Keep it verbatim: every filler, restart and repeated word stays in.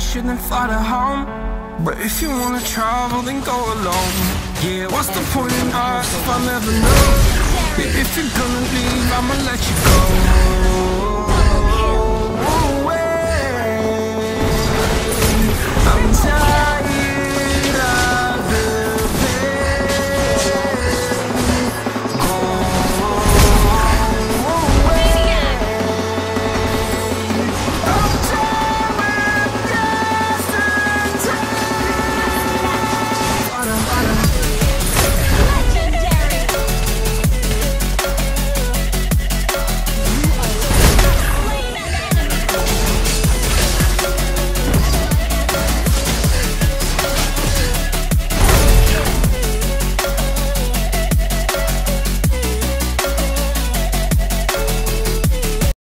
shouldn't fly to home. But if you wanna travel, then go alone. Yeah, what's the point in us if I never know? If you're gonna leave, I'ma let you go. I'm tired.